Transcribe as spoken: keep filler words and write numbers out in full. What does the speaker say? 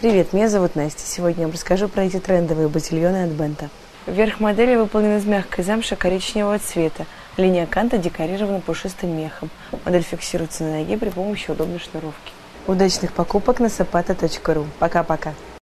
Привет, меня зовут Настя. Сегодня я вам расскажу про эти трендовые ботильоны от Бента. Верх модели выполнен из мягкой замши коричневого цвета. Линия канта декорирована пушистым мехом. Модель фиксируется на ноге при помощи удобной шнуровки. Удачных покупок на сапата точка ру. Пока-пока.